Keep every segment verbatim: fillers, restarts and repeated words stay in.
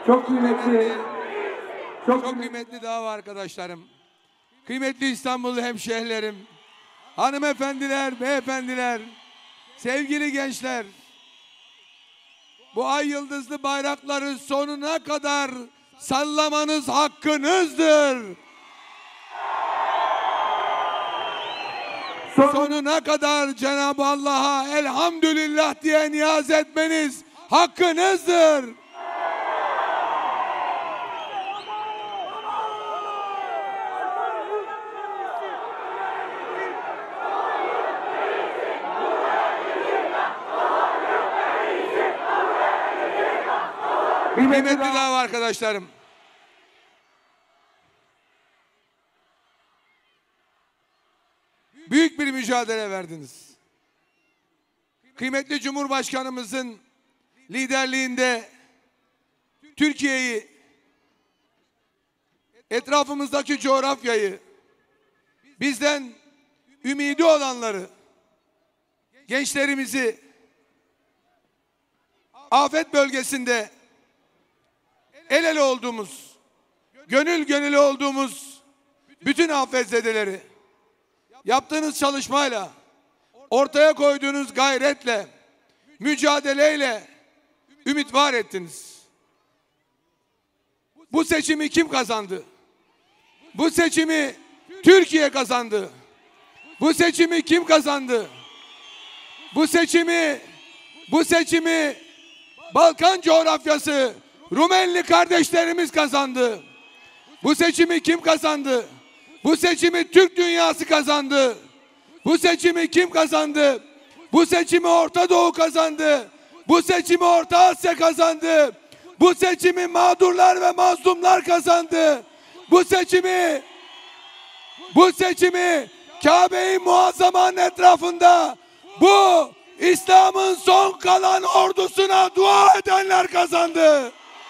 Çok kıymetli, çok, Çok kıymetli dava arkadaşlarım, kıymetli İstanbullu hemşehrilerim, hanımefendiler, beyefendiler, sevgili gençler, bu ay yıldızlı bayrakları sonuna kadar sallamanız hakkınızdır. Sonuna kadar Cenab-ı Allah'a elhamdülillah diye niyaz etmeniz hakkınızdır. Kıymetli dava arkadaşlarım, büyük bir mücadele verdiniz. Kıymetli Cumhurbaşkanımızın liderliğinde Türkiye'yi, etrafımızdaki coğrafyayı, bizden ümidi olanları, gençlerimizi afet bölgesinde el ele olduğumuz, gönül gönüle olduğumuz bütün afetzedeleri yaptığınız çalışmayla, ortaya koyduğunuz gayretle, mücadeleyle ümit var ettiniz. Bu seçimi kim kazandı? Bu seçimi Türkiye kazandı. Bu seçimi kim kazandı? Bu seçimi, bu seçimi Balkan coğrafyası, Rumeli kardeşlerimiz kazandı. Bu seçimi kim kazandı? Bu seçimi Türk dünyası kazandı. Bu seçimi kim kazandı? Bu seçimi Orta Doğu kazandı. Bu seçimi Orta Asya kazandı. Bu seçimi mağdurlar ve mazlumlar kazandı. Bu seçimi, bu seçimi Kabe-i Muazzama'nın etrafında bu İslam'ın son kalan ordusuna dua edenler kazandı.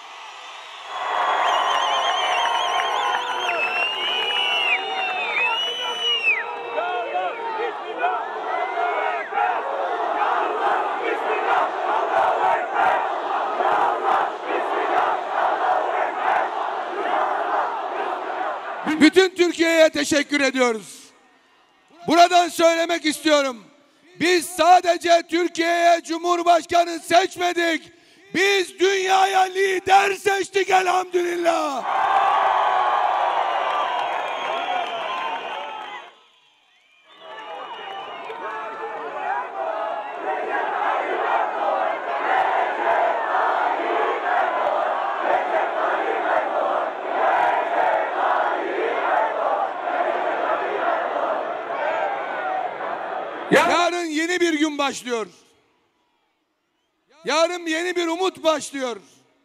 Bütün Türkiye'ye teşekkür ediyoruz. Buradan söylemek istiyorum. Biz sadece Türkiye'ye Cumhurbaşkanı seçmedik. Biz dünyaya lider seçtik elhamdülillah. Yarın yeni bir gün başlıyor. Yarın yeni bir umut başlıyor.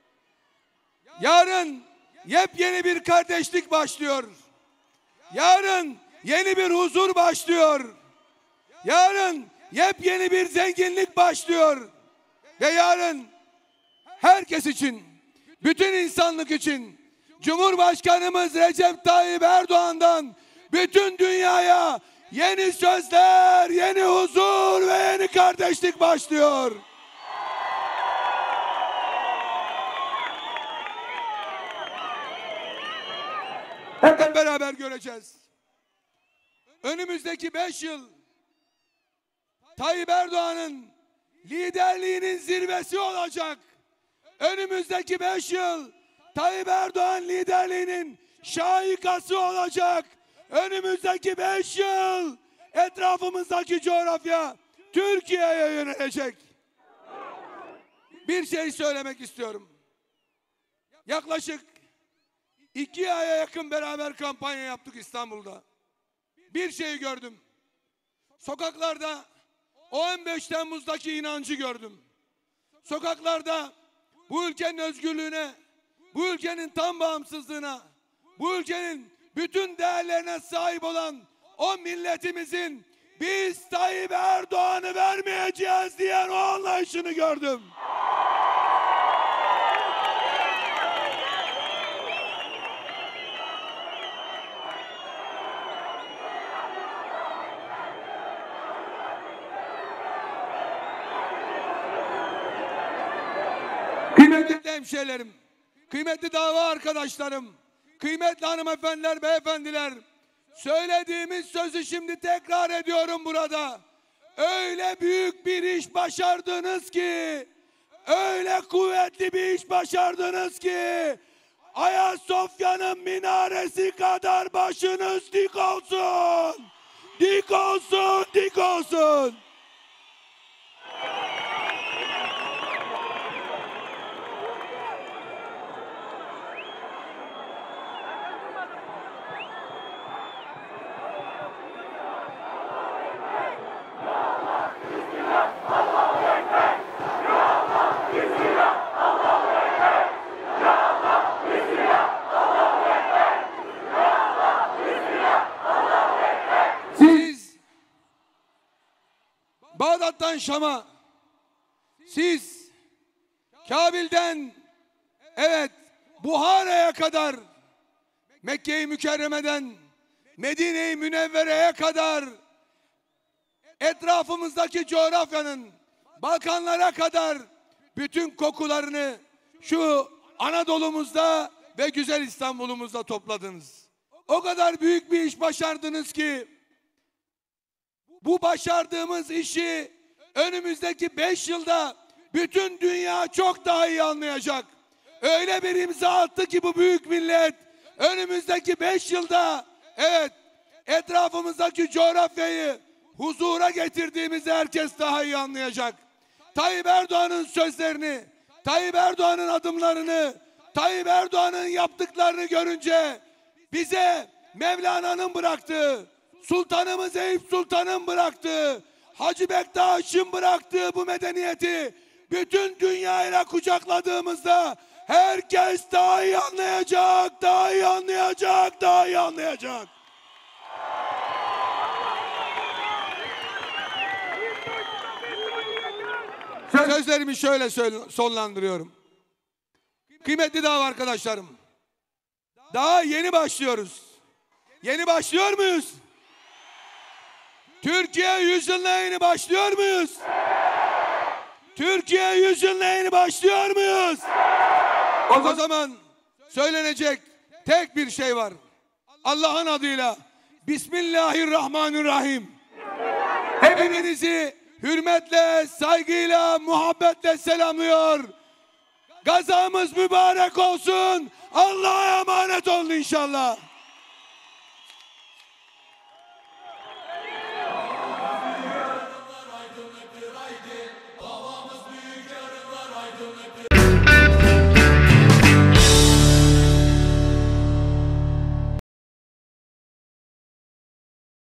Yarın yepyeni bir kardeşlik başlıyor. Yarın yeni bir huzur başlıyor. Yarın yepyeni bir zenginlik başlıyor. Ve yarın herkes için, bütün insanlık için Cumhurbaşkanımız Recep Tayyip Erdoğan'dan bütün dünyaya yeni sözler, yeni huzur ve yeni kardeşlik başlıyor. Hep beraber göreceğiz. Önümüzdeki beş yıl Tayyip Erdoğan'ın liderliğinin zirvesi olacak. Önümüzdeki beş yıl Tayyip Erdoğan liderliğinin şahikası olacak. Önümüzdeki beş yıl etrafımızdaki coğrafya Türkiye'ye yönelecek. Bir şey söylemek istiyorum. Yaklaşık iki aya yakın beraber kampanya yaptık İstanbul'da. Bir şey gördüm. Sokaklarda o on beş Temmuz'daki inancı gördüm. Sokaklarda bu ülkenin özgürlüğüne, bu ülkenin tam bağımsızlığına, bu ülkenin bütün değerlerine sahip olan o milletimizin biz Tayyip Erdoğan'ı vermeyeceğiz diyen o anlayışını gördüm. Kıymetli hemşehrilerim, kıymetli dava arkadaşlarım, kıymetli hanımefendiler, beyefendiler, söylediğimiz sözü şimdi tekrar ediyorum burada. Öyle büyük bir iş başardınız ki, öyle kuvvetli bir iş başardınız ki, Ayasofya'nın minaresi kadar başınız dik olsun. Dik olsun, dik olsun. Bağdat'tan Şam'a, siz Kabil'den evet Buhara'ya kadar, Mekke-i Mükerreme'den Medine-i Münevvere'ye kadar, etrafımızdaki coğrafyanın Balkanlara kadar bütün kokularını şu Anadolu'muzda ve güzel İstanbul'umuzda topladınız. O kadar büyük bir iş başardınız ki, bu başardığımız işi önümüzdeki beş yılda bütün dünya çok daha iyi anlayacak. Öyle bir imza attı ki bu büyük millet, önümüzdeki beş yılda evet etrafımızdaki coğrafyayı huzura getirdiğimizi herkes daha iyi anlayacak. Tayyip Erdoğan'ın sözlerini, Tayyip Erdoğan'ın adımlarını, Tayyip Erdoğan'ın yaptıklarını görünce bize Mevlana'nın bıraktığı, Sultanımız Eyüp Sultan'ın bıraktığı, Hacı Bektaş'ın bıraktığı bu medeniyeti bütün dünyayla kucakladığımızda herkes daha iyi anlayacak, daha iyi anlayacak, daha iyi anlayacak. Sözlerimi şöyle sonlandırıyorum. Kıymetli dava arkadaşlarım, daha yeni başlıyoruz. Yeni başlıyor muyuz? Türkiye yüzyılına yeni başlıyor muyuz? Türkiye yüzyılına yeni başlıyor muyuz? O zaman söylenecek tek bir şey var. Allah'ın adıyla Bismillahirrahmanirrahim. Hepinizi hürmetle, saygıyla, muhabbetle selamlıyor. Gazamız mübarek olsun. Allah'a emanet olun inşallah.